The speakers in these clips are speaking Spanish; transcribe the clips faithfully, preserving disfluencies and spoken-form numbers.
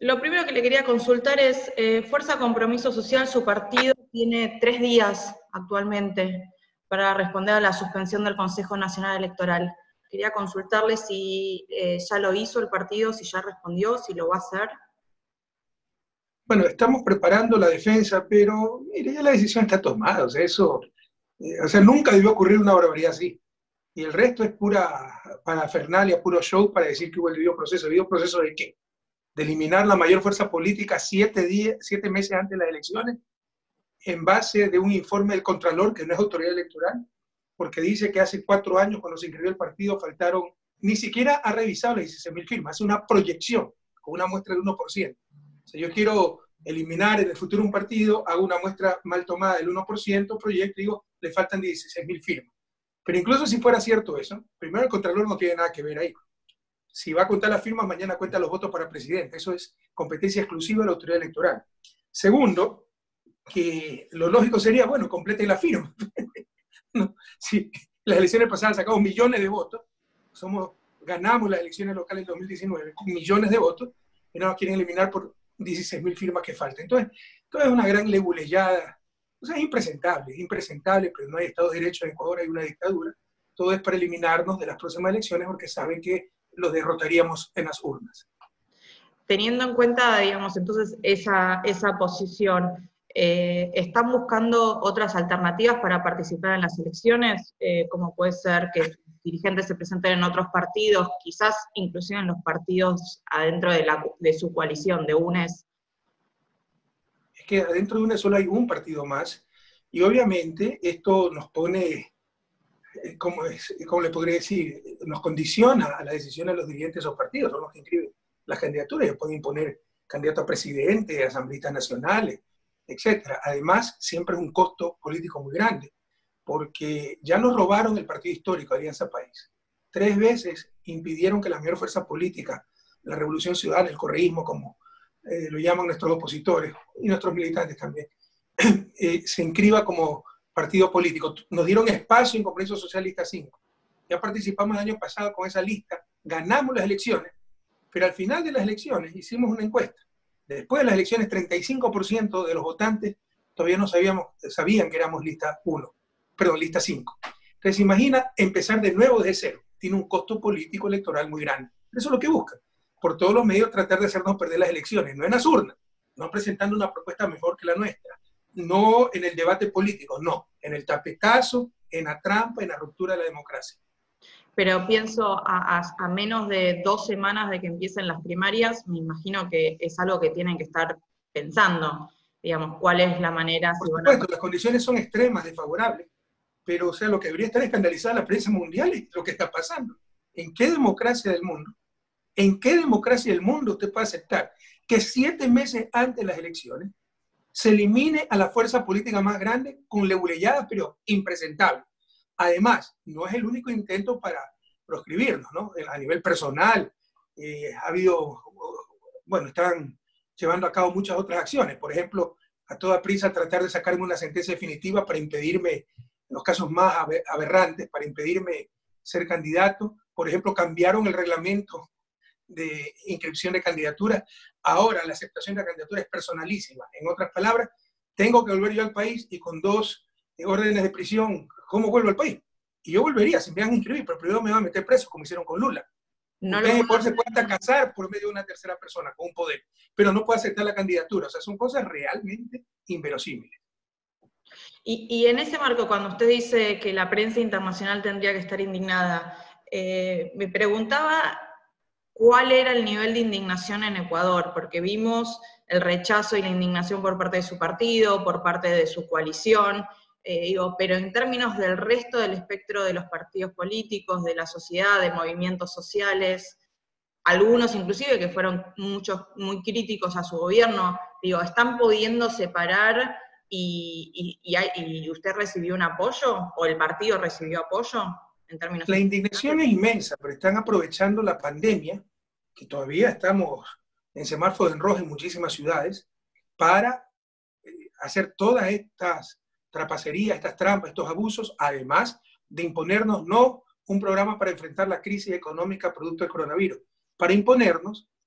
Lo primero que le quería consultar es, eh, Fuerza Compromiso Social, su partido tiene tres días actualmente para responder a la suspensión del Consejo Nacional Electoral. Quería consultarle si eh, ya lo hizo el partido, si ya respondió, si lo va a hacer. Bueno, estamos preparando la defensa, pero mire, ya la decisión está tomada, o sea, eso, eh, o sea, nunca debió ocurrir una barbaridad así. Y el resto es pura parafernalia, puro show para decir que hubo el debido proceso. ¿El debido proceso de qué? De eliminar la mayor fuerza política siete, días, siete meses antes de las elecciones, en base de un informe del Contralor, que no es autoridad electoral, porque dice que hace cuatro años, cuando se inscribió el partido, faltaron, ni siquiera ha revisado las dieciséis mil firmas, hace una proyección con una muestra de uno por ciento. O sea, yo quiero eliminar en el futuro un partido, hago una muestra mal tomada del uno por ciento, proyecto y digo, le faltan dieciséis mil firmas. Pero incluso si fuera cierto eso, primero el Contralor no tiene nada que ver ahí. Si va a contar las firmas, mañana cuenta los votos para presidente. Eso es competencia exclusiva de la autoridad electoral. Segundo, que lo lógico sería, bueno, complete la firma. No, si las elecciones pasadas sacamos millones de votos, somos, ganamos las elecciones locales en dos mil diecinueve con millones de votos, y no nos quieren eliminar por dieciséis mil firmas que faltan. Entonces, todo es una gran leguleyada. O sea, es impresentable, es impresentable, pero no hay Estado de Derecho en Ecuador, hay una dictadura. Todo es para eliminarnos de las próximas elecciones porque saben que los derrotaríamos en las urnas. Teniendo en cuenta, digamos, entonces esa, esa posición, eh, ¿están buscando otras alternativas para participar en las elecciones? Eh, como puede ser que dirigentes se presenten en otros partidos, quizás inclusive en los partidos adentro de, la, de su coalición, de UNES. Es que adentro de UNES solo hay un partido más, y obviamente esto nos pone, ¿cómo, es, cómo le podría decir? Nos condiciona a las decisiones de los dirigentes de esos partidos, son los que inscriben las candidaturas, ellos pueden imponer candidato a presidente, asambleístas nacionales, etcétera. Además, siempre es un costo político muy grande, porque ya nos robaron el partido histórico, Alianza País. Tres veces impidieron que la mayor fuerza política, la Revolución Ciudadana, el correísmo, como eh, lo llaman nuestros opositores, y nuestros militantes también, eh, se inscriba como partido político. Nos dieron espacio en Compromiso Socialista cinco. Ya participamos el año pasado con esa lista, ganamos las elecciones, pero al final de las elecciones hicimos una encuesta. Después de las elecciones, treinta y cinco por ciento de los votantes todavía no sabíamos, sabían que éramos lista uno, perdón, lista cinco. Entonces, imagina empezar de nuevo desde cero. Tiene un costo político electoral muy grande. Eso es lo que buscan. Por todos los medios tratar de hacernos perder las elecciones, no en las urnas, no presentando una propuesta mejor que la nuestra, no en el debate político, no, en el tapetazo, en la trampa, en la ruptura de la democracia. Pero pienso, a, a, a menos de dos semanas de que empiecen las primarias, me imagino que es algo que tienen que estar pensando, digamos, cuál es la manera... Por si supuesto, van a... las condiciones son extremas, desfavorables, pero o sea, lo que debería estar escandalizada la prensa mundial es lo que está pasando. ¿En qué democracia del mundo? ¿En qué democracia del mundo usted puede aceptar que siete meses antes de las elecciones se elimine a la fuerza política más grande con leguleyadas, pero impresentables? Además, no es el único intento para proscribirnos, ¿no? A nivel personal, eh, ha habido, bueno, están llevando a cabo muchas otras acciones. Por ejemplo, a toda prisa tratar de sacarme una sentencia definitiva para impedirme, en los casos más aberrantes, para impedirme ser candidato. Por ejemplo, cambiaron el reglamento de inscripción de candidaturas. Ahora la aceptación de la candidatura es personalísima. En otras palabras, tengo que volver yo al país y con dos órdenes de prisión, ¿cómo vuelvo al país? Y yo volvería, si me van a inscribir, pero primero me van a meter preso, como hicieron con Lula. No Usted lo... se puede hasta casar por medio de una tercera persona, con un poder, pero no puede aceptar la candidatura. O sea, son cosas realmente inverosímiles. Y, y en ese marco, cuando usted dice que la prensa internacional tendría que estar indignada, eh, me preguntaba cuál era el nivel de indignación en Ecuador, porque vimos el rechazo y la indignación por parte de su partido, por parte de su coalición, eh, digo, pero en términos del resto del espectro de los partidos políticos, de la sociedad, de movimientos sociales, algunos inclusive que fueron muchos muy críticos a su gobierno, digo, ¿están pudiendo separar y, y, y, hay, y usted recibió un apoyo, o el partido recibió apoyo? En términos la indignación es inmensa, pero están aprovechando la pandemia, que todavía estamos en semáforo en rojo en muchísimas ciudades, para hacer todas estas trapacerías, estas trampas, estos abusos, además de imponernos no un programa para enfrentar la crisis económica producto del coronavirus, para imponernos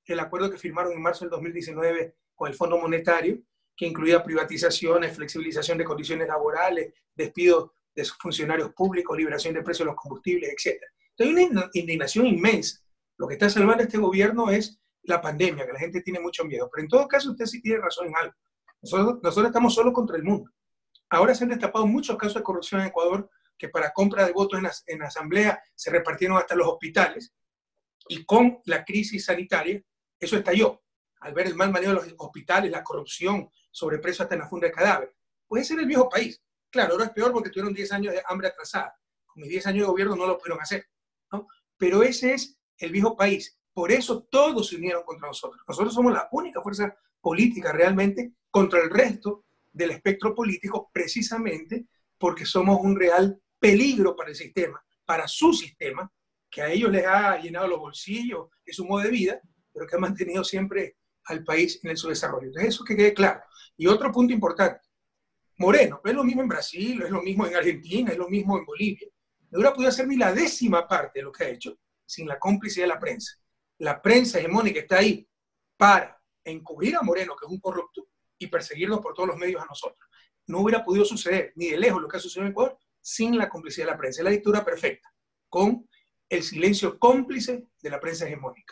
el acuerdo que firmaron en marzo del dos mil diecinueve con el Fondo Monetario, que incluía privatizaciones, flexibilización de condiciones laborales, despido de sus funcionarios públicos, liberación de precios de los combustibles, etcétera. Entonces hay una indignación inmensa. Lo que está salvando a este gobierno es la pandemia, que la gente tiene mucho miedo. Pero en todo caso, usted sí tiene razón en algo. Nosotros, nosotros estamos solo contra el mundo. Ahora se han destapado muchos casos de corrupción en Ecuador, que para compra de votos en la, en la asamblea se repartieron hasta los hospitales, y con la crisis sanitaria, eso estalló. Al ver el mal manejo de los hospitales, la corrupción, sobreprecio hasta en la funda de cadáver. Puede ser el viejo país. Claro, ahora es peor porque tuvieron diez años de hambre atrasada. Con mis diez años de gobierno no lo pudieron hacer, ¿no? Pero ese es el viejo país. Por eso todos se unieron contra nosotros. Nosotros somos la única fuerza política realmente contra el resto del espectro político, precisamente porque somos un real peligro para el sistema, para su sistema, que a ellos les ha llenado los bolsillos, es su modo de vida, pero que ha mantenido siempre al país en su desarrollo. Entonces, eso que quede claro. Y otro punto importante, Moreno, es lo mismo en Brasil, es lo mismo en Argentina, es lo mismo en Bolivia. No hubiera podido hacer ni la décima parte de lo que ha hecho sin la cómplicidad de la prensa. La prensa hegemónica está ahí para encubrir a Moreno, que es un corrupto, y perseguirnos por todos los medios a nosotros. No hubiera podido suceder ni de lejos lo que ha sucedido en Ecuador sin la complicidad de la prensa. Es la dictadura perfecta, con el silencio cómplice de la prensa hegemónica.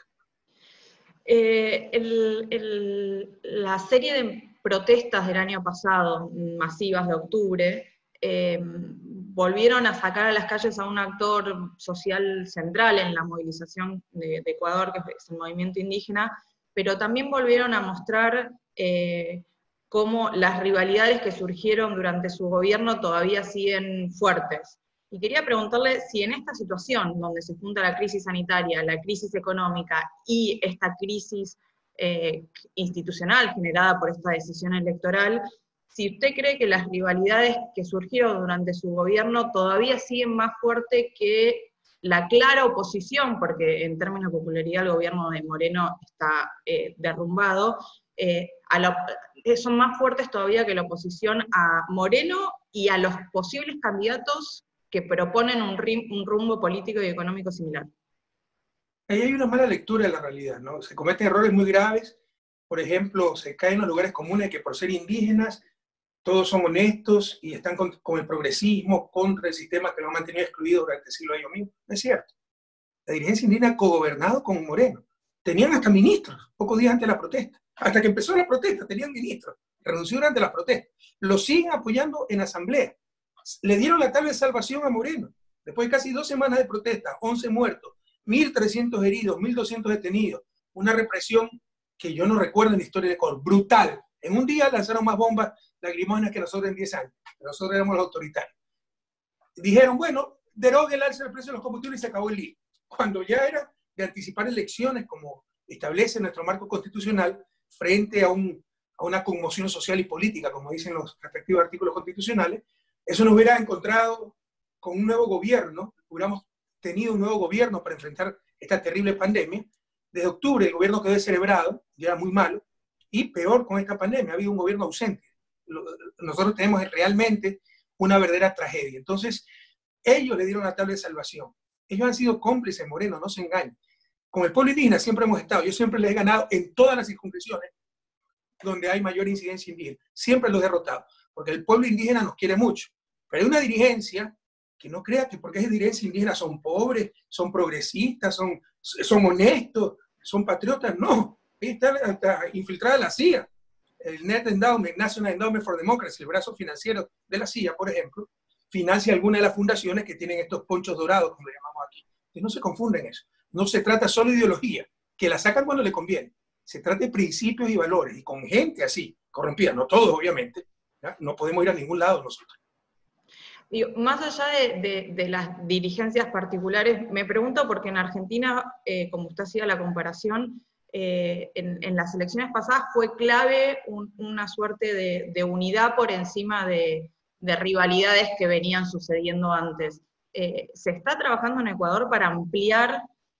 Eh, el, el, la serie de protestas del año pasado, masivas de octubre, eh, volvieron a sacar a las calles a un actor social central en la movilización de, de Ecuador, que es el movimiento indígena, pero también volvieron a mostrar eh, cómo las rivalidades que surgieron durante su gobierno todavía siguen fuertes. Y quería preguntarle si en esta situación, donde se junta la crisis sanitaria, la crisis económica y esta crisis eh, institucional generada por esta decisión electoral, si usted cree que las rivalidades que surgieron durante su gobierno todavía siguen más fuerte que la clara oposición, porque en términos de popularidad el gobierno de Moreno está eh, derrumbado, eh, a la, son más fuertes todavía que la oposición a Moreno y a los posibles candidatos que proponen un, rim, un rumbo político y económico similar. Ahí hay una mala lectura de la realidad, ¿no? Se cometen errores muy graves. Por ejemplo, se caen los lugares comunes que por ser indígenas todos son honestos y están con, con el progresismo, contra el sistema que lo ha mantenido excluido durante siglos ellos mismos. No es cierto. La dirigencia indígena ha cogobernado con Moreno. Tenían hasta ministros, pocos días antes de la protesta. Hasta que empezó la protesta, tenían ministros. Renunció durante la protesta. Lo siguen apoyando en asamblea. Le dieron la tabla de salvación a Moreno. Después de casi dos semanas de protesta, once muertos, mil trescientos heridos, mil doscientos detenidos. Una represión que yo no recuerdo en la historia de Ecuador. Brutal. En un día lanzaron más bombas lacrimógenas que nosotros en diez años. Nosotros éramos los autoritarios. Dijeron, bueno, derogue el alza del precio de los combustibles y se acabó el lío. Cuando ya era de anticipar elecciones, como establece nuestro marco constitucional, frente a, un, a una conmoción social y política, como dicen los respectivos artículos constitucionales, eso nos hubiera encontrado con un nuevo gobierno, hubiéramos tenido un nuevo gobierno para enfrentar esta terrible pandemia. Desde octubre el gobierno quedó descerebrado, ya era muy malo, y peor con esta pandemia, ha habido un gobierno ausente. Nosotros tenemos realmente una verdadera tragedia. Entonces, ellos le dieron la tabla de salvación. Ellos han sido cómplices, Moreno, no se engañen. Con el pueblo indígena siempre hemos estado, yo siempre les he ganado en todas las circunscripciones donde hay mayor incidencia indígena. Siempre los he derrotado, porque el pueblo indígena nos quiere mucho. Pero hay una dirigencia que no crea que porque es dirigencia indígena son pobres, son progresistas, son, son honestos, son patriotas. No, está, está infiltrada la C I A. El Net Endowment, National Endowment for Democracy, el brazo financiero de la C I A, por ejemplo, financia algunas de las fundaciones que tienen estos ponchos dorados, como le llamamos aquí. Entonces no se confunden eso. No se trata solo de ideología, que la sacan cuando le conviene. Se trata de principios y valores, y con gente así, corrompida, no todos obviamente, ¿ya? No podemos ir a ningún lado nosotros. Digo, más allá de, de, de las dirigencias particulares, me pregunto porque en Argentina, eh, como usted hacía la comparación, eh, en, en las elecciones pasadas fue clave un, una suerte de, de unidad por encima de, de rivalidades que venían sucediendo antes. Eh, ¿Se está trabajando en Ecuador para ampliar,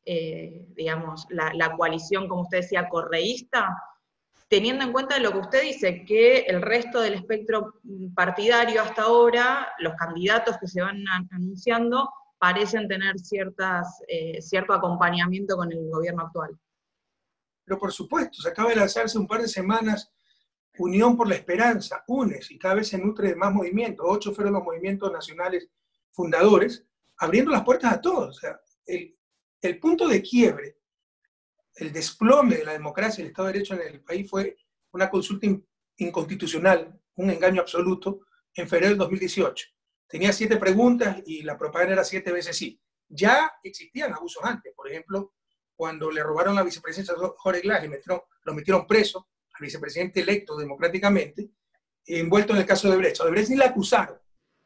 eh, digamos, la, la coalición, como usted decía, correísta? Teniendo en cuenta lo que usted dice, que el resto del espectro partidario hasta ahora, los candidatos que se van anunciando, parecen tener ciertas, eh, cierto acompañamiento con el gobierno actual. pero por supuesto, se acaba de lanzarse un par de semanas Unión por la Esperanza, UNES, y cada vez se nutre de más movimientos. Ocho fueron los movimientos nacionales fundadores, abriendo las puertas a todos. O sea, el, el punto de quiebre, el desplome de la democracia y el Estado de Derecho en el país fue una consulta in, inconstitucional, un engaño absoluto, en febrero del dos mil dieciocho. Tenía siete preguntas y la propaganda era siete veces sí. Ya existían abusos antes, por ejemplo, cuando le robaron la vicepresidencia a Jorge Glass, metieron, lo metieron preso al vicepresidente electo democráticamente, envuelto en el caso de Odebrecht. A Odebrecht ni la acusaron.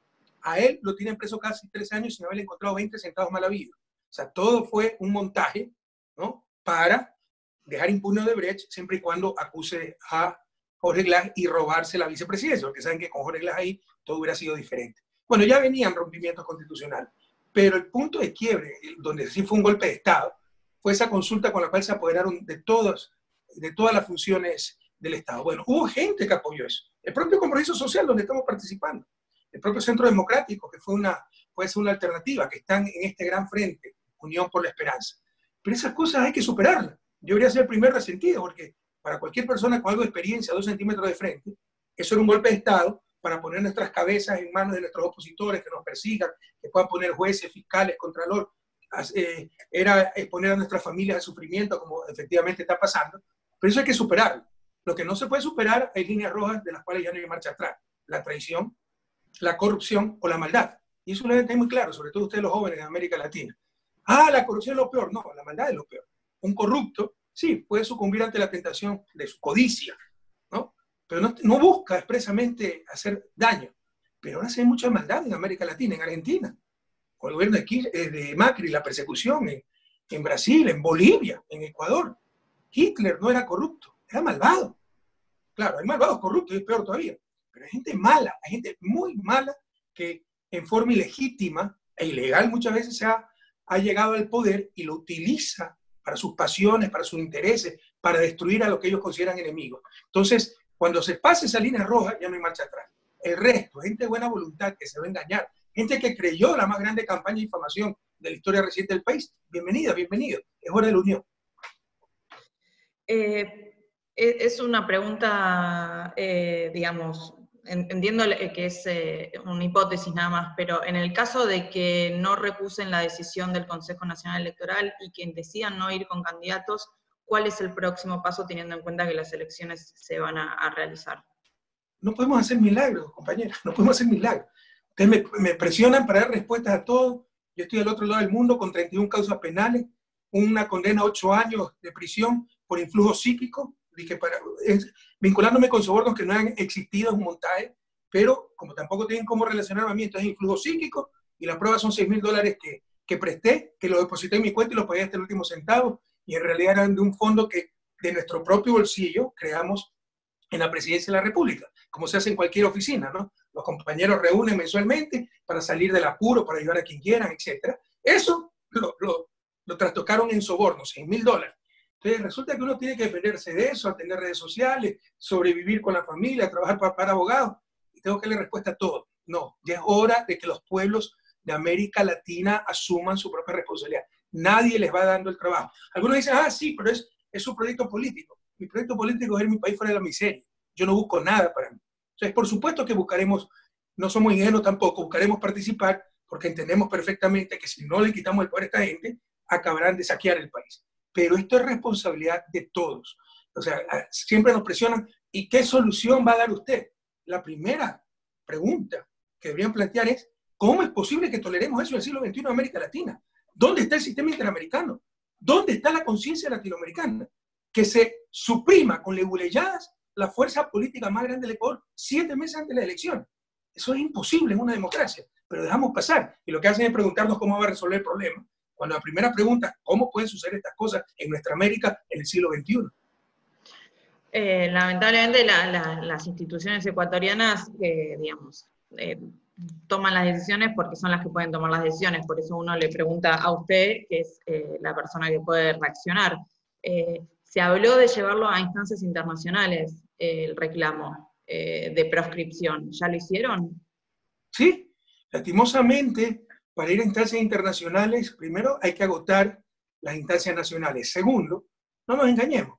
A él lo tienen preso casi tres años sin haberle encontrado veinte centavos mal habidos. O sea, todo fue un montaje, ¿no?, para dejar impune a Odebrecht siempre y cuando acuse a Jorge Glass y robarse la vicepresidencia, porque saben que con Jorge Glass ahí todo hubiera sido diferente. Bueno, ya venían rompimientos constitucionales, pero el punto de quiebre, donde sí fue un golpe de Estado, fue esa consulta con la cual se apoderaron de todas, de todas las funciones del Estado. Bueno, hubo gente que apoyó eso. El propio compromiso social donde estamos participando, el propio Centro Democrático, que fue una, puede ser una alternativa, que están en este gran frente, Unión por la Esperanza. Pero esas cosas hay que superarlas. Yo debería ser el primer resentido, porque para cualquier persona con algo de experiencia, dos centímetros de frente, eso era un golpe de Estado para poner nuestras cabezas en manos de nuestros opositores, que nos persigan, que puedan poner jueces, fiscales, contralor. Eh, era exponer a nuestras familias al sufrimiento, como efectivamente está pasando. Pero eso hay que superarlo. Lo que no se puede superar hay líneas rojas de las cuales ya no hay marcha atrás. La traición, la corrupción o la maldad. Y eso lo deben tener muy claro, sobre todo ustedes los jóvenes de América Latina. Ah, la corrupción es lo peor. No, la maldad es lo peor. Un corrupto, sí, puede sucumbir ante la tentación de su codicia, ¿no? Pero no, no busca expresamente hacer daño. Pero ahora se ve mucha maldad en América Latina, en Argentina, con el gobierno de, de Macri, la persecución en, en Brasil, en Bolivia, en Ecuador. Hitler no era corrupto, era malvado. Claro, hay malvados corruptos y es peor todavía. Pero hay gente mala, hay gente muy mala que en forma ilegítima e ilegal muchas veces se ha, ha llegado al poder y lo utiliza para sus pasiones, para sus intereses, para destruir a lo que ellos consideran enemigos. Entonces, cuando se pase esa línea roja, ya no hay marcha atrás. El resto, gente de buena voluntad que se va a engañar, gente que creyó la más grande campaña de difamación de la historia reciente del país, bienvenida, bienvenido, es hora de la unión. Eh, es una pregunta, eh, digamos, entiendo que es eh, una hipótesis nada más, pero en el caso de que no recusen la decisión del Consejo Nacional Electoral y que decidan no ir con candidatos, ¿cuál es el próximo paso teniendo en cuenta que las elecciones se van a, a realizar? No podemos hacer milagros, compañeras, no podemos hacer milagros. Ustedes me, me presionan para dar respuestas a todo. Yo estoy al otro lado del mundo con treinta y una causas penales, una condena a ocho años de prisión por influjo psíquico, dije para, es, vinculándome con sobornos que no han existido, en un montaje, pero como tampoco tienen cómo relacionarme a mí, entonces es influjo psíquico, y la prueba son seis mil dólares que, que presté, que lo deposité en mi cuenta y lo pagué hasta el último centavo, y en realidad eran de un fondo que de nuestro propio bolsillo creamos en la Presidencia de la República, como se hace en cualquier oficina, ¿no? Los compañeros reúnen mensualmente para salir del apuro, para ayudar a quien quieran, etcétera. Eso lo, lo, lo trastocaron en sobornos, seis mil dólares. Entonces resulta que uno tiene que defenderse de eso, atender redes sociales, sobrevivir con la familia, trabajar para, para abogados, y tengo que darle respuesta a todo. No, ya es hora de que los pueblos de América Latina asuman su propia responsabilidad. Nadie les va dando el trabajo. Algunos dicen, ah, sí, pero es, es su proyecto político. Mi proyecto político es ver mi país fuera de la miseria. Yo no busco nada para mí. Entonces, por supuesto que buscaremos, no somos ingenuos tampoco, buscaremos participar porque entendemos perfectamente que si no le quitamos el poder a esta gente, acabarán de saquear el país. Pero esto es responsabilidad de todos. O sea, siempre nos presionan, ¿y qué solución va a dar usted? La primera pregunta que deberían plantear es, ¿cómo es posible que toleremos eso en el siglo veintiuno en América Latina? ¿Dónde está el sistema interamericano? ¿Dónde está la conciencia latinoamericana? Que se suprima con leguleyadas la fuerza política más grande del Ecuador siete meses antes de la elección. Eso es imposible en una democracia, pero dejamos pasar. Y lo que hacen es preguntarnos cómo va a resolver el problema. Cuando la primera pregunta, ¿cómo pueden suceder estas cosas en nuestra América en el siglo veintiuno? Eh, lamentablemente la, la, las instituciones ecuatorianas, eh, digamos, eh, toman las decisiones porque son las que pueden tomar las decisiones. Por eso uno le pregunta a usted, que es eh, la persona que puede reaccionar. Eh, se habló de llevarlo a instancias internacionales, eh, el reclamo eh, de proscripción. ¿Ya lo hicieron? Sí, lastimosamente, para ir a instancias internacionales, primero hay que agotar las instancias nacionales. Segundo, no nos engañemos,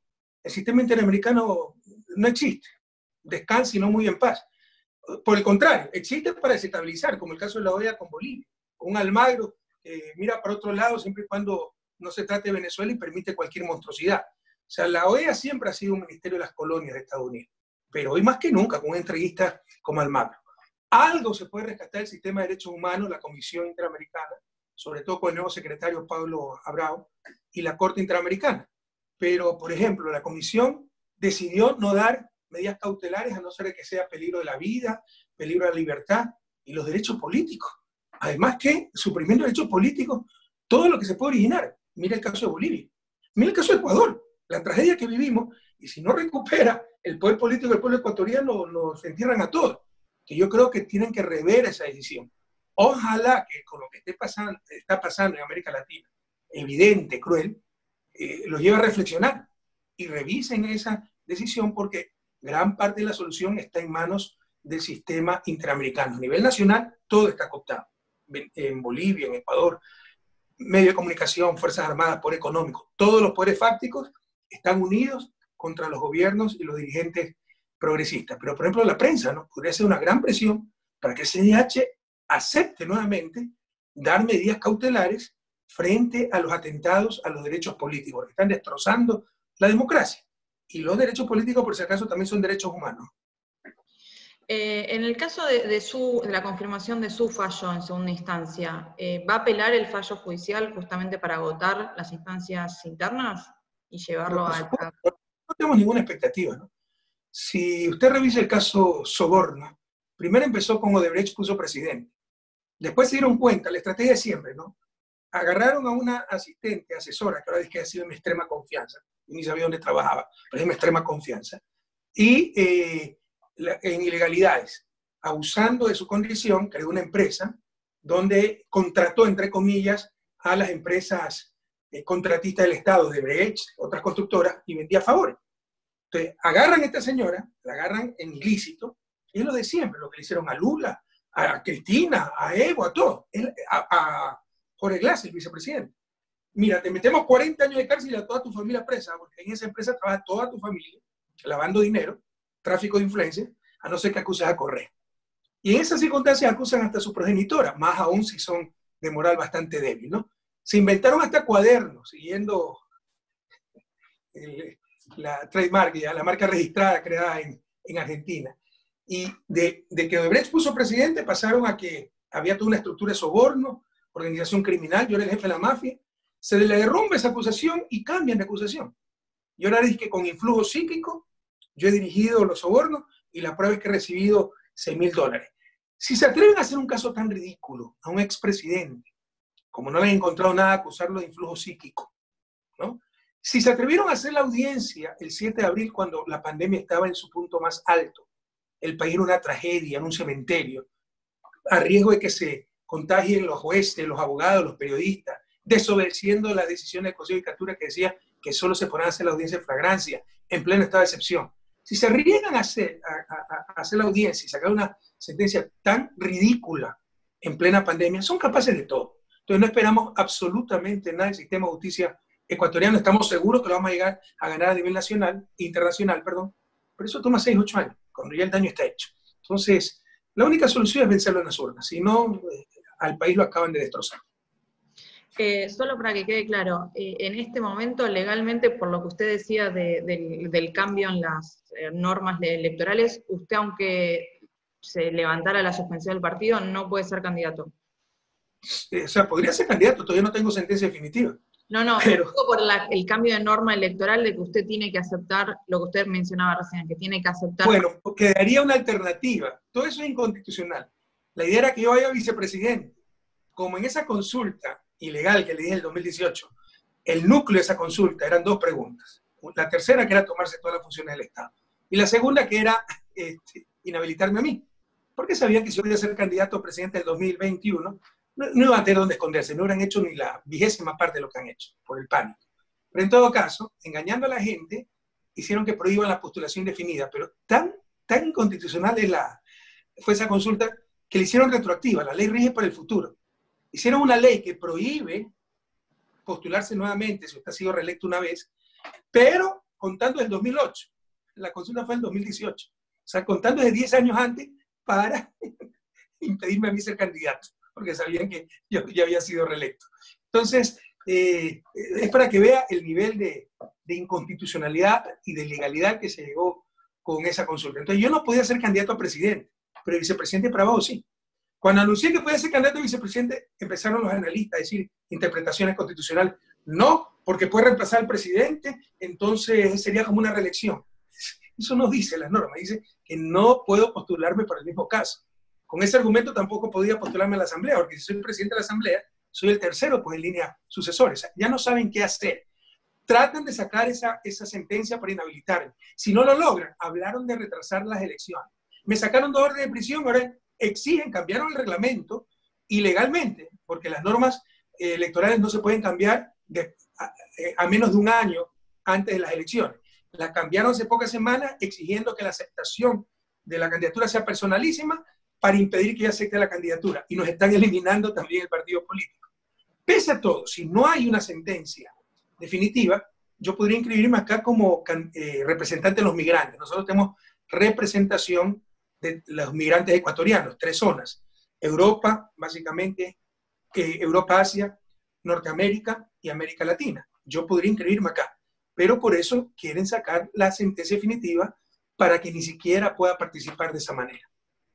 el sistema interamericano no existe, descansa y no muy en paz. Por el contrario, existe para desestabilizar, como el caso de la O E A con Bolivia, con un Almagro que mira para otro lado siempre y cuando no se trate de Venezuela y permite cualquier monstruosidad. O sea, la O E A siempre ha sido un ministerio de las colonias de Estados Unidos, pero hoy más que nunca con un entreguista como Almagro. Algo se puede rescatar del sistema de derechos humanos, la Comisión Interamericana, sobre todo con el nuevo secretario Pablo Abrao, y la Corte Interamericana. Pero, por ejemplo, la Comisión decidió no dar medidas cautelares a no ser que sea peligro de la vida, peligro de la libertad y los derechos políticos. Además que, suprimiendo derechos políticos, todo lo que se puede originar. Mira el caso de Bolivia. Mira el caso de Ecuador, la tragedia que vivimos, y si no recupera el poder político del pueblo ecuatoriano, nos entierran a todos. Que yo creo que tienen que rever esa decisión. Ojalá que con lo que esté pasando, está pasando en América Latina, evidente, cruel, eh, los lleve a reflexionar y revisen esa decisión, porque gran parte de la solución está en manos del sistema interamericano. A nivel nacional, todo está cooptado. En Bolivia, en Ecuador, medio de comunicación, Fuerzas Armadas, poder económico, todos los poderes fácticos están unidos contra los gobiernos y los dirigentes progresistas. Pero, por ejemplo, la prensa, ¿no? Podría ser una gran presión para que el C I D H acepte nuevamente dar medidas cautelares frente a los atentados a los derechos políticos, que están destrozando la democracia. Y los derechos políticos, por si acaso, también son derechos humanos. Eh, en el caso de, de, su, de la confirmación de su fallo en segunda instancia, eh, ¿va a apelar el fallo judicial justamente para agotar las instancias internas y llevarlo No, a... supuesto, no tenemos ninguna expectativa, ¿no? Si usted revisa el caso Soborno, primero empezó con Odebrecht, puso presidente. Después se dieron cuenta, la estrategia es siempre, ¿no? Agarraron a una asistente, asesora, que ahora es que ha sido de mi extrema confianza, y ni sabía dónde trabajaba, pero es de mi extrema confianza, y eh, la, en ilegalidades, abusando de su condición, creó una empresa donde contrató, entre comillas, a las empresas eh, contratistas del Estado, de Brecht, otras constructoras, y vendía favores. Entonces, agarran a esta señora, la agarran en ilícito, y es lo de siempre, lo que le hicieron a Lula, a Cristina, a Evo, a todos, a, a Jorge Glass, el vicepresidente. Mira, te metemos cuarenta años de cárcel y a toda tu familia presa, porque en esa empresa trabaja toda tu familia, lavando dinero, tráfico de influencia, a no ser que acuses a Correa. Y en esas circunstancias acusan hasta a su progenitora, más aún si son de moral bastante débil, ¿no? Se inventaron hasta cuadernos, siguiendo el, la trademark, ya, la marca registrada creada en, en Argentina. Y de, de que Odebrecht puso presidente, pasaron a que había toda una estructura de soborno, organización criminal, yo era el jefe de la mafia, se le derrumba esa acusación y cambian de acusación. Y ahora dije que con influjo psíquico yo he dirigido los sobornos y la prueba es que he recibido seis mil dólares. Si se atreven a hacer un caso tan ridículo a un expresidente, como no le han encontrado nada, acusarlo de influjo psíquico, ¿no? Si se atrevieron a hacer la audiencia el siete de abril cuando la pandemia estaba en su punto más alto, el país era una tragedia, en un cementerio, a riesgo de que se contagien los jueces, los abogados, los periodistas, desobedeciendo las decisiones del Consejo de Judicatura que decía que solo se podrán hacer la audiencia de flagrancia, en pleno estado de excepción. Si se arriesgan a hacer, a, a, a hacer la audiencia y sacar una sentencia tan ridícula en plena pandemia, son capaces de todo. Entonces no esperamos absolutamente nada del sistema de justicia ecuatoriano, estamos seguros que lo vamos a llegar a ganar a nivel nacional, internacional, perdón, pero eso toma seis, ocho años, cuando ya el daño está hecho. Entonces, la única solución es vencerlo en las urnas, si no, al país lo acaban de destrozar. Eh, solo para que quede claro, eh, en este momento legalmente, por lo que usted decía de, de, del cambio en las eh, normas electorales, usted aunque se levantara la suspensión del partido, no puede ser candidato. Eh, o sea, podría ser candidato, todavía no tengo sentencia definitiva. No, no, pero por la, el cambio de norma electoral de que usted tiene que aceptar lo que usted mencionaba recién, que tiene que aceptar... Bueno, quedaría una alternativa. Todo eso es inconstitucional. La idea era que yo vaya vicepresidente. Como en esa consulta ilegal que le dije en el dos mil dieciocho, el núcleo de esa consulta eran dos preguntas. La tercera, que era tomarse todas las funciones del Estado. Y la segunda, que era este, inhabilitarme a mí. Porque sabían que si yo iba a ser candidato a presidente del dos mil veintiuno, no, no iban a tener dónde esconderse, no hubieran hecho ni la vigésima parte de lo que han hecho, por el pánico. Pero en todo caso, engañando a la gente, hicieron que prohíban la postulación indefinida, pero tan, tan inconstitucional es la, fue esa consulta que le hicieron retroactiva, la ley rige para el futuro. Hicieron una ley que prohíbe postularse nuevamente si usted ha sido reelecto una vez, pero contando desde el dos mil ocho. La consulta fue en el dos mil dieciocho. O sea, contando desde diez años antes para impedirme a mí ser candidato, porque sabían que yo ya había sido reelecto. Entonces, eh, es para que vea el nivel de, de inconstitucionalidad y de ilegalidad que se llegó con esa consulta. Entonces, yo no podía ser candidato a presidente, pero el vicepresidente para abajo sí. Cuando anuncié que podía ser candidato a vicepresidente, empezaron los analistas a decir interpretaciones constitucionales. No, porque puede reemplazar al presidente, entonces sería como una reelección. Eso no dice la norma, dice que no puedo postularme para el mismo caso. Con ese argumento tampoco podía postularme a la Asamblea, porque si soy presidente de la Asamblea, soy el tercero pues, en línea sucesores. Ya no saben qué hacer. Tratan de sacar esa, esa sentencia para inhabilitarme. Si no lo logran, hablaron de retrasar las elecciones. Me sacaron dos órdenes de prisión, ahora exigen, cambiaron el reglamento ilegalmente, porque las normas eh, electorales no se pueden cambiar de, a, a menos de un año antes de las elecciones. La cambiaron hace pocas semanas exigiendo que la aceptación de la candidatura sea personalísima para impedir que yo acepte la candidatura. Y nos están eliminando también el partido político. Pese a todo, si no hay una sentencia definitiva, yo podría inscribirme acá como eh, representante de los migrantes. Nosotros tenemos representación de los migrantes ecuatorianos, tres zonas. Europa, básicamente, eh, Europa, Asia, Norteamérica y América Latina. Yo podría inscribirme acá. Pero por eso quieren sacar la sentencia definitiva para que ni siquiera pueda participar de esa manera.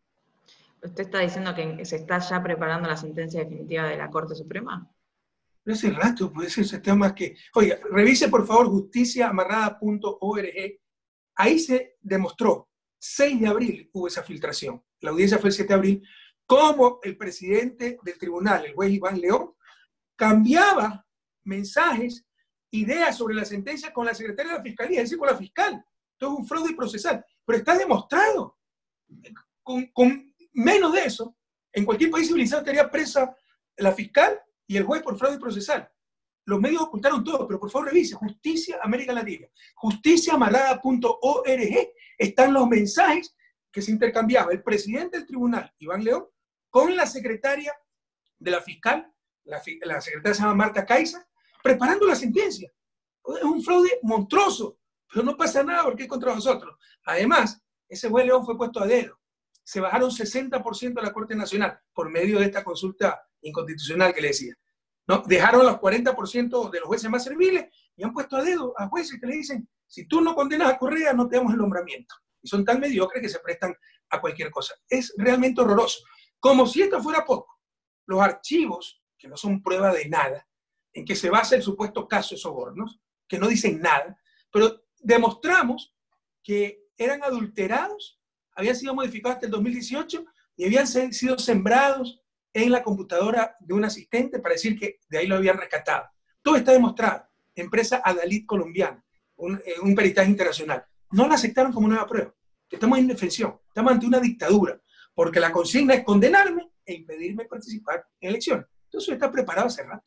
¿Usted está diciendo que se está ya preparando la sentencia definitiva de la Corte Suprema? Pero hace rato, pues ese tema que... Oiga, revise por favor justicia amarrada punto org. Ahí se demostró, seis de abril hubo esa filtración. La audiencia fue el siete de abril, cómo el presidente del tribunal, el juez Iván León, cambiaba mensajes, ideas sobre la sentencia con la secretaria de la Fiscalía, es decir, con la fiscal. Todo es un fraude procesal. Pero está demostrado. Con, con menos de eso, en cualquier país civilizado estaría presa la fiscal y el juez por fraude procesal. Los medios ocultaron todo, pero por favor revise, Justicia América Latina, justicia amarrada punto org, están los mensajes que se intercambiaba el presidente del tribunal, Iván León, con la secretaria de la fiscal, la, la secretaria se llama Marta Caiza, preparando la sentencia. Es un fraude monstruoso, pero no pasa nada porque es contra nosotros. Además, ese juez León fue puesto a dedo. Se bajaron sesenta por ciento de la Corte Nacional por medio de esta consulta inconstitucional que le decía. ¿No? Dejaron los cuarenta por ciento de los jueces más serviles y han puesto a dedo a jueces que le dicen, si tú no condenas a Correa, no te damos el nombramiento. Y son tan mediocres que se prestan a cualquier cosa. Es realmente horroroso. Como si esto fuera poco, los archivos, que no son prueba de nada, en que se basa el supuesto caso de sobornos, que no dicen nada, pero demostramos que eran adulterados, habían sido modificados hasta el dos mil dieciocho y habían sido sembrados en la computadora de un asistente para decir que de ahí lo habían rescatado. Todo está demostrado. Empresa Adalid colombiana, un, un peritaje internacional. No la aceptaron como nueva prueba. Estamos en indefensión, estamos ante una dictadura, porque la consigna es condenarme e impedirme participar en elecciones. Entonces está preparado hace rato.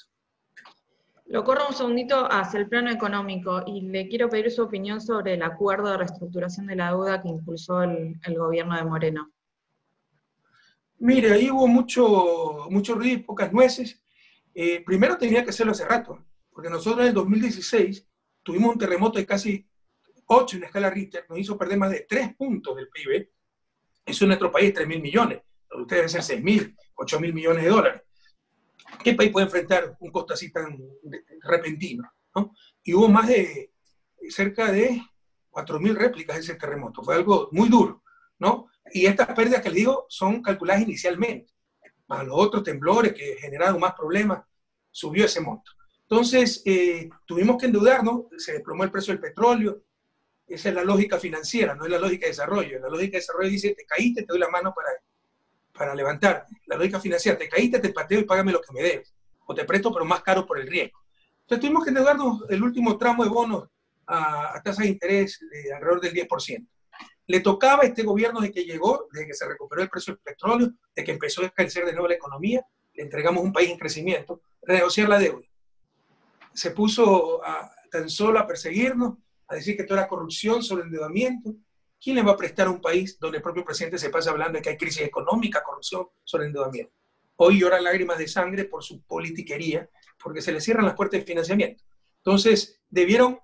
Lo corro un segundito hacia el plano económico y le quiero pedir su opinión sobre el acuerdo de reestructuración de la deuda que impulsó el, el gobierno de Moreno. Mire, ahí hubo mucho, mucho ruido y pocas nueces. Eh, primero tenía que hacerlo hace rato, porque nosotros en el dos mil dieciséis tuvimos un terremoto de casi ocho en la escala Richter, nos hizo perder más de tres puntos del P I B. Eso en nuestro país es tres mil millones, ustedes deben ser seis mil, ocho mil millones de dólares. ¿Qué país puede enfrentar un costo así tan repentino? ¿No? Y hubo más de cerca de cuatro mil réplicas de ese terremoto. Fue algo muy duro, ¿no? Y estas pérdidas que les digo son calculadas inicialmente. Más los otros temblores que generaron más problemas, subió ese monto. Entonces, eh, tuvimos que endeudarnos, se desplomó el precio del petróleo. Esa es la lógica financiera, no es la lógica de desarrollo. La lógica de desarrollo dice, te caíste, te doy la mano para... para levantarte. La lógica financiera, te caíste, te pateo y págame lo que me debes. O te presto, pero más caro por el riesgo. Entonces tuvimos que endeudarnos el último tramo de bonos a, a tasas de interés de alrededor del diez por ciento. Le tocaba a este gobierno desde que llegó, desde que se recuperó el precio del petróleo, desde que empezó a crecer de nuevo la economía, le entregamos un país en crecimiento, renegociar la deuda. Se puso a, tan solo a perseguirnos, a decir que todo era corrupción, sobreendeudamiento. ¿Quién le va a prestar a un país donde el propio presidente se pasa hablando de que hay crisis económica, corrupción, sobreendeudamiento? Hoy lloran lágrimas de sangre por su politiquería, porque se le cierran las puertas de financiamiento. Entonces, debieron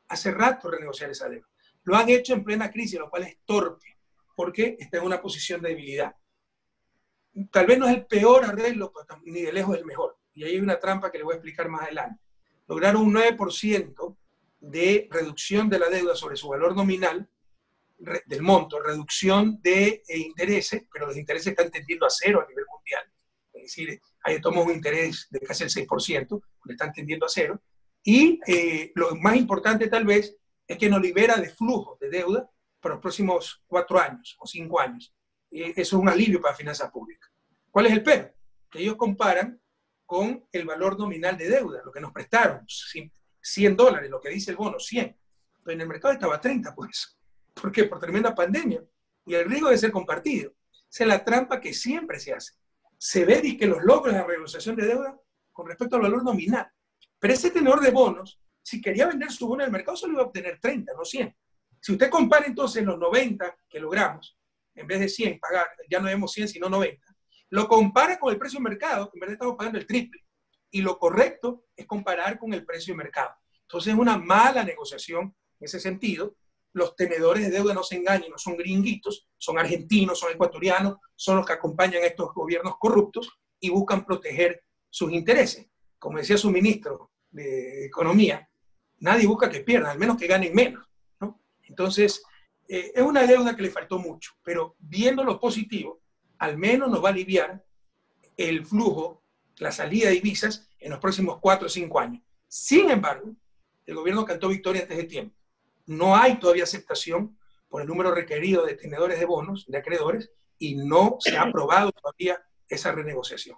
hace rato renegociar esa deuda. Lo han hecho en plena crisis, lo cual es torpe, porque está en una posición de debilidad. Tal vez no es el peor arreglo, pero ni de lejos el mejor. Y ahí hay una trampa que les voy a explicar más adelante. Lograron un nueve por ciento de reducción de la deuda sobre su valor nominal, del monto, reducción de eh, intereses, pero los intereses están tendiendo a cero a nivel mundial. Es decir, ahí tomamos un interés de casi el seis por ciento, donde están tendiendo a cero. Y eh, lo más importante tal vez es que nos libera de flujo de deuda para los próximos cuatro años o cinco años. Eh, eso es un alivio para finanzas públicas. ¿Cuál es el pero? Que ellos comparan con el valor nominal de deuda, lo que nos prestaron, cien dólares, lo que dice el bono, cien. Pero en el mercado estaba treinta, pues. ¿Por qué? Por tremenda pandemia. Y el riesgo de ser compartido. Esa es la trampa que siempre se hace. Se ve que los logros de la renegociación de deuda con respecto al valor nominal. Pero ese tenedor de bonos, si quería vender su bono en el mercado, solo iba a obtener treinta, no cien. Si usted compara entonces los noventa que logramos, en vez de cien pagar, ya no vemos cien, sino noventa, lo compara con el precio de mercado, en verdad estamos pagando el triple. Y lo correcto es comparar con el precio de mercado. Entonces es una mala negociación en ese sentido. Los tenedores de deuda no se engañen, no son gringuitos, son argentinos, son ecuatorianos, son los que acompañan a estos gobiernos corruptos y buscan proteger sus intereses. Como decía su ministro de Economía, nadie busca que pierdan, al menos que ganen menos, ¿no? Entonces, eh, es una deuda que le faltó mucho, pero viendo lo positivo, al menos nos va a aliviar el flujo, la salida de divisas en los próximos cuatro o cinco años. Sin embargo, el gobierno cantó victoria antes de tiempo. No hay todavía aceptación por el número requerido de tenedores de bonos, de acreedores, y no se ha aprobado todavía esa renegociación.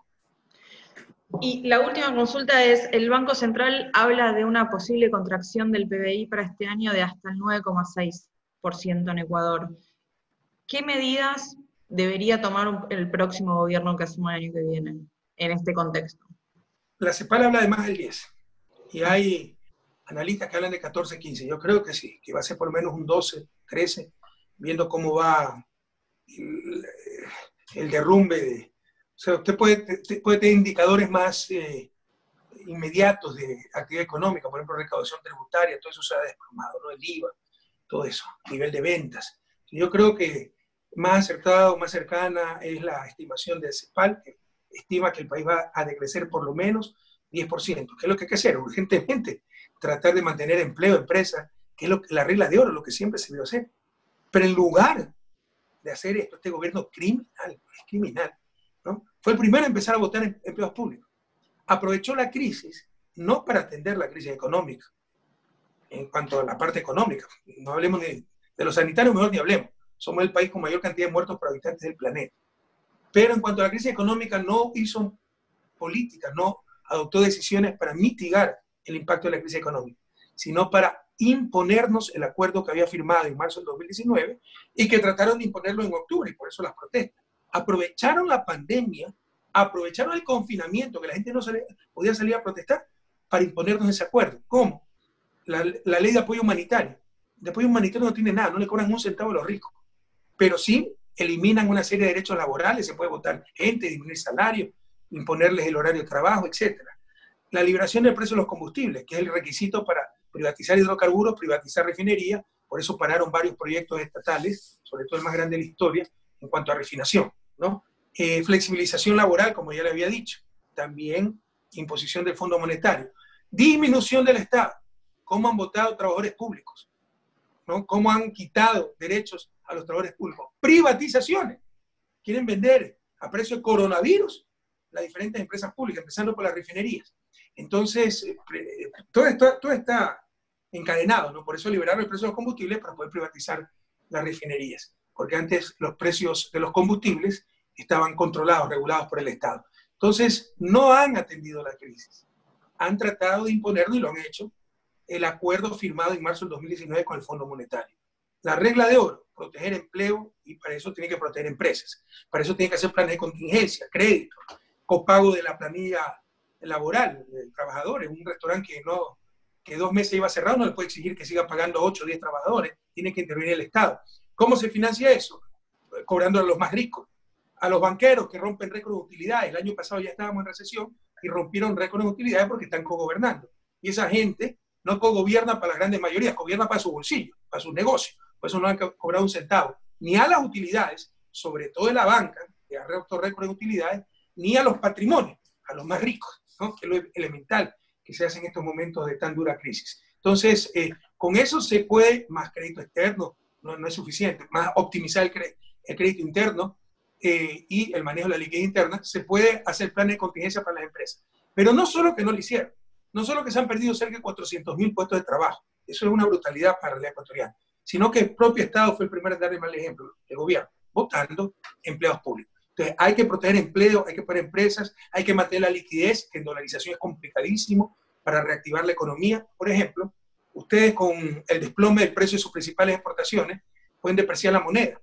Y la última consulta es, el Banco Central habla de una posible contracción del P B I para este año de hasta el nueve coma seis por ciento en Ecuador. ¿Qué medidas debería tomar el próximo gobierno que asuma el año que viene en este contexto? La CEPAL habla de más del diez, y hay analistas que hablan de catorce, quince. Yo creo que sí, que va a ser por lo menos un doce, trece, viendo cómo va el, el derrumbe. De, o sea, usted puede, puede tener indicadores más eh, inmediatos de actividad económica, por ejemplo, recaudación tributaria, todo eso se ha desplomado, ¿no? El I V A, todo eso, nivel de ventas. Yo creo que más acertado, más cercana es la estimación del CEPAL, que estima que el país va a decrecer por lo menos diez por ciento. ¿Qué es lo que hay que hacer? Urgentemente, tratar de mantener empleo, empresa, que es lo, la regla de oro, lo que siempre se debió hacer. Pero en lugar de hacer esto, este gobierno criminal, es criminal, ¿no? Fue el primero a empezar a votar en empleos públicos. Aprovechó la crisis, no para atender la crisis económica, en cuanto a la parte económica. No hablemos ni de los sanitarios, mejor ni hablemos. Somos el país con mayor cantidad de muertos por habitantes del planeta. Pero en cuanto a la crisis económica, no hizo política, no adoptó decisiones para mitigar el impacto de la crisis económica, sino para imponernos el acuerdo que había firmado en marzo del dos mil diecinueve y que trataron de imponerlo en octubre, y por eso las protestas. Aprovecharon la pandemia, aprovecharon el confinamiento, que la gente no salía, podía salir a protestar, para imponernos ese acuerdo. ¿Cómo? La, la ley de apoyo humanitario. De apoyo humanitario no tiene nada, no le cobran un centavo a los ricos, pero sí eliminan una serie de derechos laborales, se puede votar gente, disminuir salarios, imponerles el horario de trabajo, etcétera. La liberación del precio de los combustibles, que es el requisito para privatizar hidrocarburos, privatizar refinerías, por eso pararon varios proyectos estatales, sobre todo el más grande de la historia, en cuanto a refinación, ¿no? Eh, flexibilización laboral, como ya le había dicho, también imposición del Fondo Monetario, disminución del Estado, cómo han votado trabajadores públicos, ¿no? Cómo han quitado derechos a los trabajadores públicos, privatizaciones, quieren vender a precio de coronavirus las diferentes empresas públicas, empezando por las refinerías. Entonces, todo está, todo está encadenado, ¿no? Por eso liberaron el precio de los combustibles para poder privatizar las refinerías, porque antes los precios de los combustibles estaban controlados, regulados por el Estado. Entonces, no han atendido la crisis. Han tratado de imponerlo, y lo han hecho, el acuerdo firmado en marzo del dos mil diecinueve con el Fondo Monetario. La regla de oro, proteger empleo, y para eso tiene que proteger empresas. Para eso tiene que hacer planes de contingencia, crédito, copago de la planilla laboral de trabajadores. Un restaurante que, no, que dos meses iba cerrado no le puede exigir que siga pagando ocho o diez trabajadores, tiene que intervenir el Estado. ¿Cómo se financia eso? Cobrando a los más ricos. A los banqueros que rompen récords de utilidades. El año pasado ya estábamos en recesión y rompieron récords de utilidades porque están cogobernando. Y esa gente no gobierna para las grandes mayorías, gobierna para su bolsillo, para sus negocios. Por eso no han cobrado un centavo, ni a las utilidades, sobre todo en la banca, de alto récord de utilidades, ni a los patrimonios, a los más ricos, ¿no? Que es lo elemental que se hace en estos momentos de tan dura crisis. Entonces, eh, con eso se puede, más crédito externo, no, no es suficiente, más optimizar el, cre el crédito interno eh, y el manejo de la liquidez interna, se puede hacer planes de contingencia para las empresas. Pero no solo que no lo hicieron, no solo que se han perdido cerca de cuatrocientos mil puestos de trabajo, eso es una brutalidad para la realidad ecuatoriana, sino que el propio Estado fue el primero en darle mal ejemplo, el gobierno, votando empleados públicos. Entonces, hay que proteger empleo, hay que poner empresas, hay que mantener la liquidez, que en dolarización es complicadísimo para reactivar la economía. Por ejemplo, ustedes con el desplome del precio de sus principales exportaciones pueden depreciar la moneda.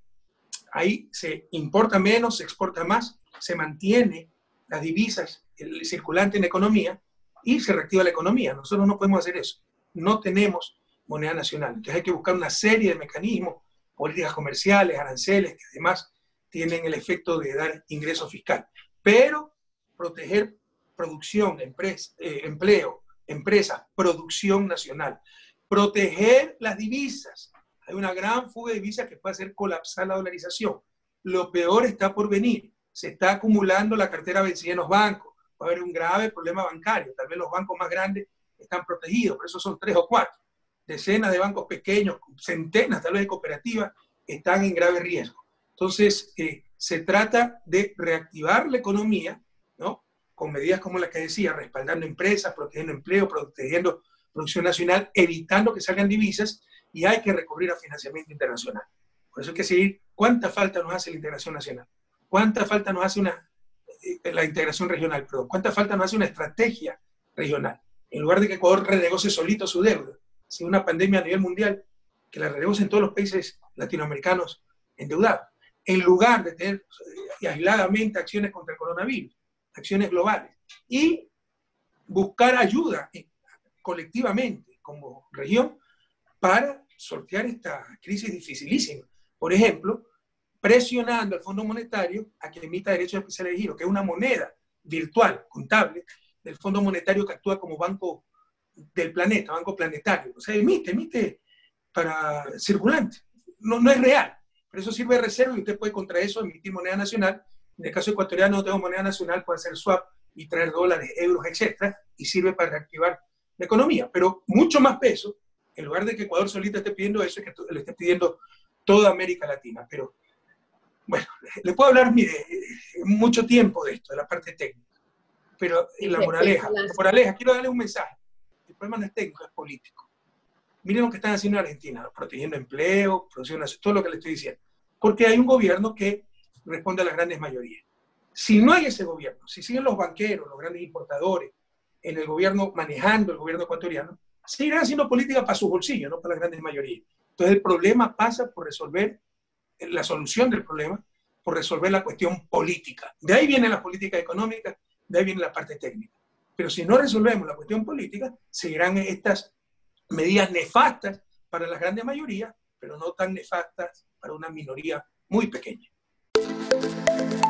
Ahí se importa menos, se exporta más, se mantiene las divisas, el circulante en la economía y se reactiva la economía. Nosotros no podemos hacer eso. No tenemos moneda nacional. Entonces hay que buscar una serie de mecanismos, políticas comerciales, aranceles, que además tienen el efecto de dar ingreso fiscal. Pero proteger producción, empresa, eh, empleo, empresas, producción nacional. Proteger las divisas. Hay una gran fuga de divisas que puede hacer colapsar la dolarización. Lo peor está por venir. Se está acumulando la cartera vencida en los bancos. Va a haber un grave problema bancario. Tal vez los bancos más grandes están protegidos, por eso son tres o cuatro. Decenas de bancos pequeños, centenas tal vez de cooperativas, están en grave riesgo. Entonces, eh, se trata de reactivar la economía, ¿no? Con medidas como las que decía, respaldando empresas, protegiendo empleo, protegiendo producción nacional, evitando que salgan divisas, y hay que recurrir a financiamiento internacional. Por eso hay que seguir cuánta falta nos hace la integración nacional, cuánta falta nos hace una, eh, la integración regional, perdón, cuánta falta nos hace una estrategia regional. En lugar de que Ecuador renegocie solito su deuda, si una pandemia a nivel mundial, que la renegocien todos los países latinoamericanos endeudados, en lugar de tener eh, aisladamente acciones contra el coronavirus, acciones globales, y buscar ayuda eh, colectivamente como región para sortear esta crisis dificilísima. Por ejemplo, presionando al Fondo Monetario a que emita derechos especiales de giro, que es una moneda virtual, contable, del Fondo Monetario que actúa como banco del planeta, banco planetario. O sea, emite, emite para circulante. No, no es real. Pero eso sirve de reserva y usted puede contra eso emitir moneda nacional. En el caso ecuatoriano no tengo moneda nacional, puede hacer swap y traer dólares, euros, etcétera, y sirve para reactivar la economía. Pero mucho más peso, en lugar de que Ecuador solito esté pidiendo eso, es que le esté pidiendo toda América Latina. Pero, bueno, le puedo hablar mire, mucho tiempo de esto, de la parte técnica. Pero la moraleja, la moraleja, quiero darle un mensaje. El problema no es técnico, es político. Miren lo que están haciendo en Argentina, protegiendo empleo, producción, todo lo que le estoy diciendo. Porque hay un gobierno que responde a las grandes mayorías. Si no hay ese gobierno, si siguen los banqueros, los grandes importadores, en el gobierno manejando el gobierno ecuatoriano, seguirán haciendo política para sus bolsillos, no para las grandes mayorías. Entonces el problema pasa por resolver, la solución del problema, por resolver la cuestión política. De ahí viene la política económica, de ahí viene la parte técnica. Pero si no resolvemos la cuestión política, seguirán estas medidas nefastas para las grandes mayorías, pero no tan nefastas para una minoría muy pequeña.